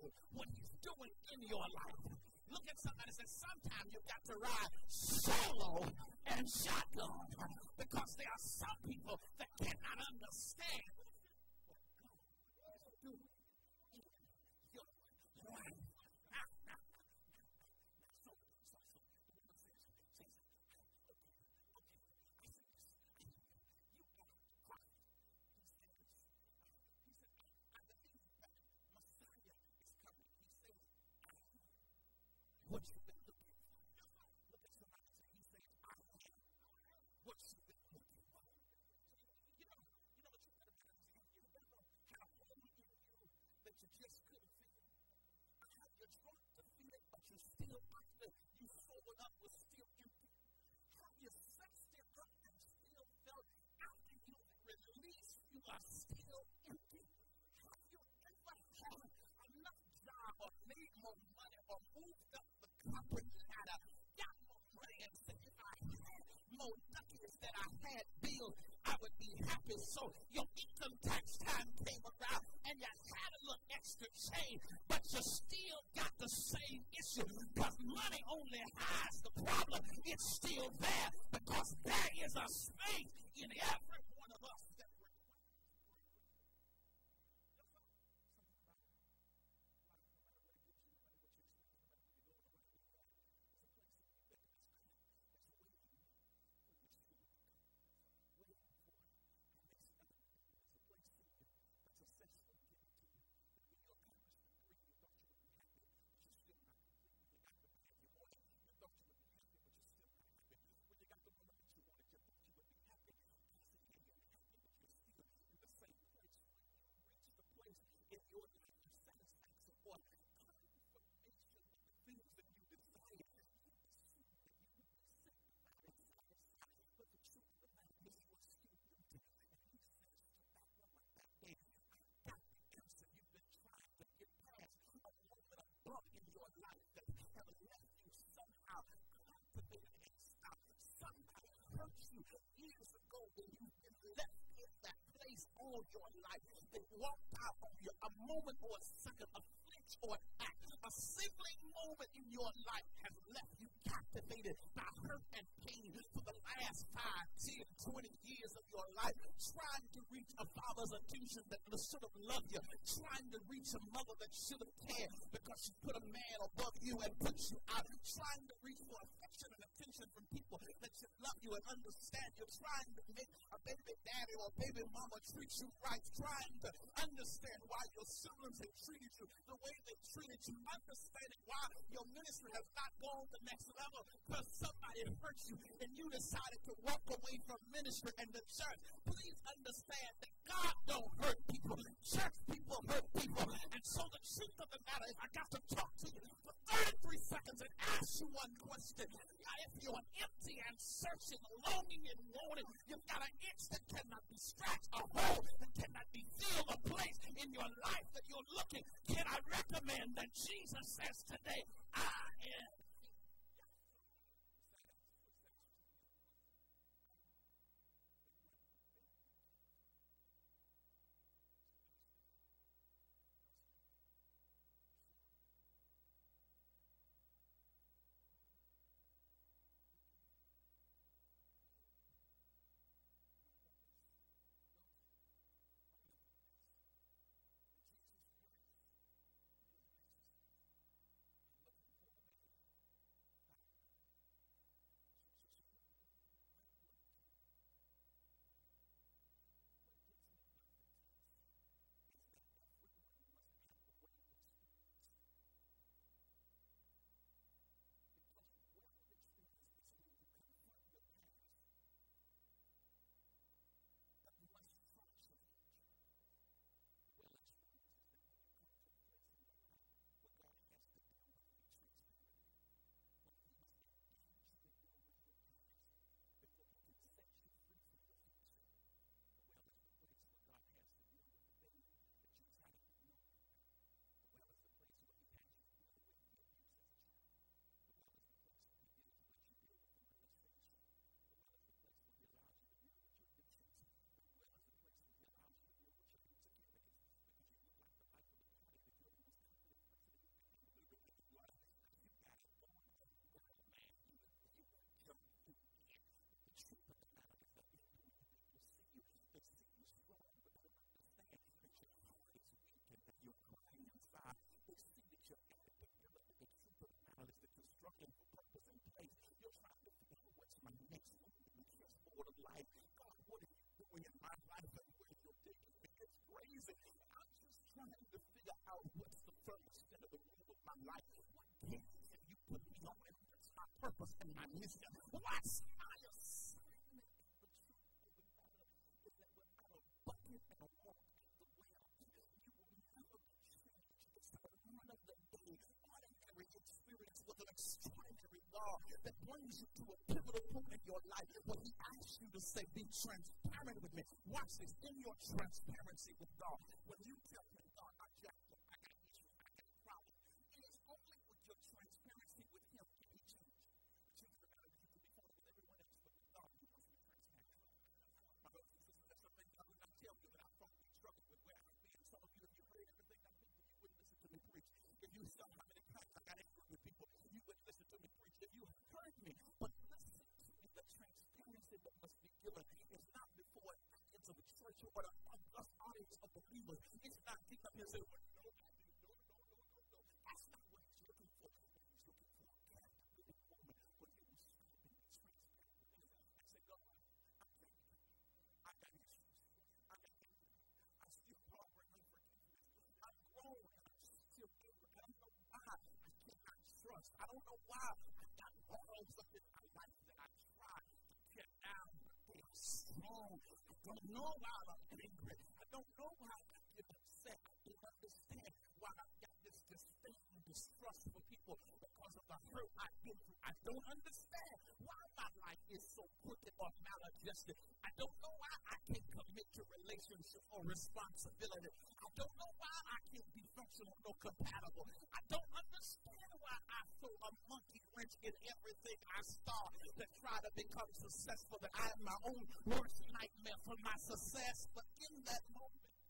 what he's doing in your life. Look at somebody and say, sometimes you've got to ride solo and shotgun, because there are some people that cannot understand what God is doing in your life. What you've been looking for. Look at somebody and say, he says, I am what you've been looking for. You know the truth of the matter is, you never had a hole in you that you just couldn't feel. You're drunk to feel it, but you still, after you sobered up, was still empty. Have you sexed it up and still felt after you released, you are still empty? Have you ever had enough job or made more money or moved up the corporate ladder, got more money, and said, if I had more ducats that I had bills, I would be happy? So your income tax time came around and you had a little extra change, but you still got the same issue, because money only hides the problem. It's still there, because there is a space in every one of us that requires successful given to you. That when you accomplished the 3, you thought you would be happy, but you're still not complete. When you got the man you wanted, you thought you would be happy, but you're still not happy. When you got the woman that you wanted, you thought you would be happy. And you're happy, but you're still in the same place. When you reach the place in your life of satisfaction or confirmation of the things that you desire, you assume that you would be sanctified and satisfied. But the truth of the matter is, you are still empty. And he says to that woman that day, you've been trying to get past a moment of bump in your life that have left you somehow cultivated and stopped. Somebody hurt you years ago when you've been left in that place all your life. They walked out on you a moment or a second, a flinch or an act. A sibling moment in your life has left you captivated by hurt and pain for the last 5, 10, 20 years of your life, trying to reach a father's attention that should have loved you, trying to reach a mother that should have cared because she put a man above you and put you out, trying to reach for affection and attention from people that should love you and understand you, trying to make a baby daddy or baby mama treat you right, trying to understand why your siblings have treated you the way they treated you, understanding why your ministry has not gone the next level because somebody hurt you and you decided to walk away from ministry and the church. Please understand that God don't hurt people. Church people hurt people. And so the truth of the matter is, I got to talk to you for 33 seconds and ask you one question. If you're empty and searching, longing and wanting, you've got an itch that cannot be scratched, a hole that cannot be filled, a place in your life that you're looking. Can I recommend that Jesus says today, I am. like, what games have you put me on? And that's my purpose and my mission. What's my assignment? The truth of the matter is that without a bucket and a walk at the well, you will never be changed. It's one of the days, ordinary experience with an extraordinary God that brings you to a pivotal point in your life where He asks you to say, be transparent with me. Watch this. In your transparency with God, when you tell Him, God, I jacked up, I got issues, I got problems, it is only with your transparency with Him can He change. The truth of the matter is you can be funny with everyone else, but with God, you must be transparent. My brothers and sisters, there's some things I would not tell you that I frankly struggle with where I've been. Some of you, if you heard everything I'm thinking, you wouldn't listen to me preach. If you saw how many times I got angry with people, you wouldn't listen to me preach. If you heard me, but listen to me, the transparency that must be given is not before actions of a church or an audience of believers. It's not getting up here and saying, well, no. That's not what He's looking for. He's looking for a captivated woman where you will stop and be transparent with Him and say, God, I'm thinking. I got issues. I got anger. I still harboring unforgiveness. I'm grown and I'm still angry. I don't know why I cannot trust. I don't know why I got wrongs up in my life that I try to get down, but they are strong. I don't know why I'm angry. I don't know why I get upset. I don't understand why I've got this disdain and distrust for people because of the hurt I've been through. I don't understand why my life is so crooked or maladjusted. I don't know why I can't commit to relationships or responsibility. I don't know why I can't be functional or compatible. I don't understand why I throw a monkey wrench in everything I start to try to become successful, that I am my own worst nightmare for my success. But in that moment,